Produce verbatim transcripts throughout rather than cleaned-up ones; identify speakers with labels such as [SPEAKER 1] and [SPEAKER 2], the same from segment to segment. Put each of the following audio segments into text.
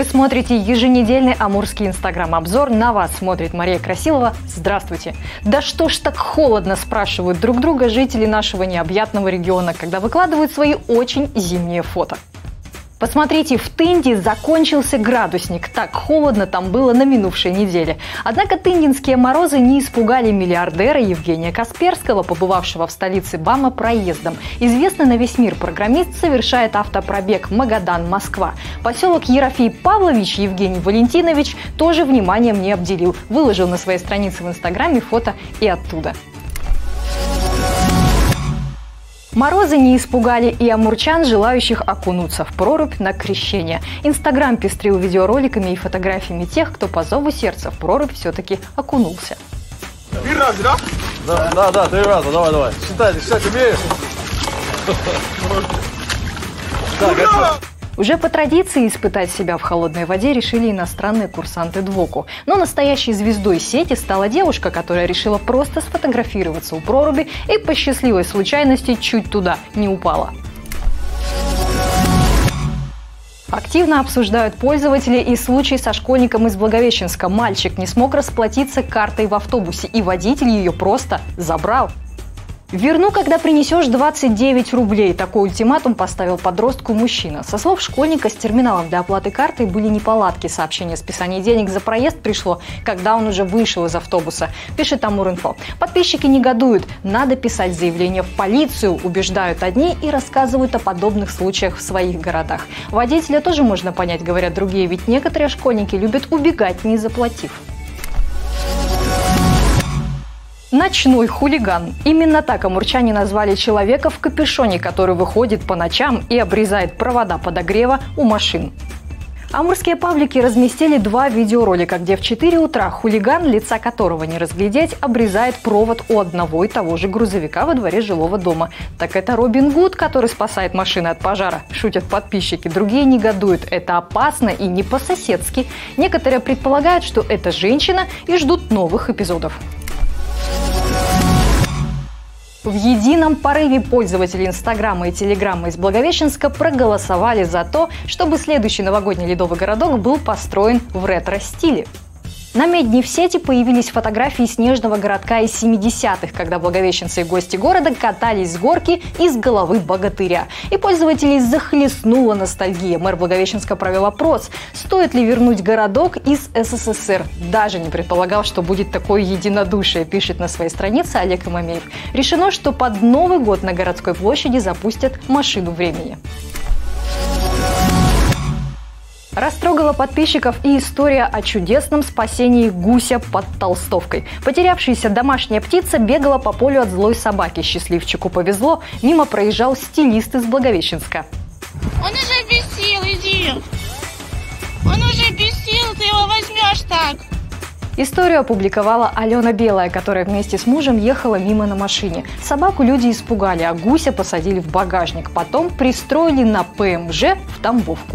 [SPEAKER 1] Вы смотрите еженедельный амурский инстаграм-обзор. На вас смотрит Мария Красилова. Здравствуйте! Да что ж так холодно, спрашивают друг друга жители нашего необъятного региона, когда выкладывают свои очень зимние фото. Посмотрите, в Тынде закончился градусник. Так холодно там было на минувшей неделе. Однако тындинские морозы не испугали миллиардера Евгения Касперского, побывавшего в столице БАМа проездом. Известный на весь мир программист совершает автопробег Магадан-Москва. Поселок Ерофей Павлович Евгений Валентинович тоже вниманием не обделил. Выложил на своей странице в инстаграме фото и оттуда. Морозы не испугали и амурчан, желающих окунуться в прорубь на крещение. Инстаграм пестрил видеороликами и фотографиями тех, кто по зову сердца в прорубь все-таки окунулся.
[SPEAKER 2] Три раза, да? Да, да, да, три раза, давай, давай. Считай, считать умеешь? Так, это...
[SPEAKER 1] Уже по традиции испытать себя в холодной воде решили иностранные курсанты ДВОКу. Но настоящей звездой сети стала девушка, которая решила просто сфотографироваться у проруби и по счастливой случайности чуть туда не упала. Активно обсуждают пользователи и случай со школьником из Благовещенска. Мальчик не смог расплатиться картой в автобусе, и водитель ее просто забрал. «Верну, когда принесешь двадцать девять рублей». Такой ультиматум поставил подростку мужчина. Со слов школьника, с терминалом для оплаты картой были неполадки. Сообщение о списании денег за проезд пришло, когда он уже вышел из автобуса, пишет Амуринфо. Подписчики негодуют. Надо писать заявление в полицию, убеждают одни и рассказывают о подобных случаях в своих городах. Водителя тоже можно понять, говорят другие, ведь некоторые школьники любят убегать, не заплатив. Ночной хулиган. Именно так амурчане назвали человека в капюшоне, который выходит по ночам и обрезает провода подогрева у машин. Амурские паблики разместили два видеоролика, где в четыре утра хулиган, лица которого не разглядеть, обрезает провод у одного и того же грузовика во дворе жилого дома. Так это Робин Гуд, который спасает машины от пожара, шутят подписчики. Другие негодуют. Это опасно и не по-соседски. Некоторые предполагают, что это женщина, и ждут новых эпизодов. В едином порыве пользователи Инстаграма и Телеграма из Благовещенска проголосовали за то, чтобы следующий новогодний ледовый городок был построен в ретро-стиле. На медне в сети появились фотографии снежного городка из семидесятых, когда благовещенцы и гости города катались с горки из головы богатыря. И пользователей захлестнула ностальгия. Мэр Благовещенска провел опрос, стоит ли вернуть городок из СССР. Даже не предполагал, что будет такое единодушие, пишет на своей странице Олег Имамеев. Решено, что под Новый год на городской площади запустят машину времени. Растрогала подписчиков и история о чудесном спасении гуся под Толстовкой. Потерявшаяся домашняя птица бегала по полю от злой собаки. Счастливчику повезло, мимо проезжал стилист из Благовещенска.
[SPEAKER 3] Он уже без сил, иди. Он уже без сил, ты его возьмешь так.
[SPEAKER 1] Историю опубликовала Алена Белая, которая вместе с мужем ехала мимо на машине. Собаку люди испугали, а гуся посадили в багажник. Потом пристроили на ПМЖ в Тамбовку.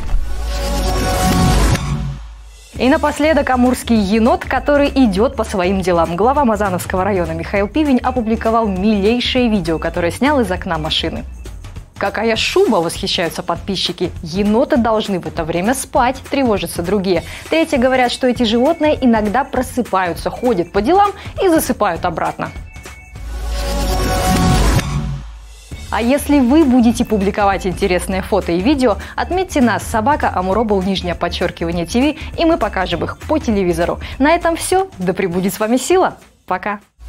[SPEAKER 1] И напоследок амурский енот, который идет по своим делам. Глава Мазановского района Михаил Пивень опубликовал милейшее видео, которое снял из окна машины. «Какая шуба!» – восхищаются подписчики. «Еноты должны в это время спать», – тревожатся другие. Третьи говорят, что эти животные иногда просыпаются, ходят по делам и засыпают обратно. А если вы будете публиковать интересные фото и видео, отметьте нас, собака Амуробл, нижнее подчеркивание ТВ, и мы покажем их по телевизору. На этом все. Да пребудет с вами сила. Пока.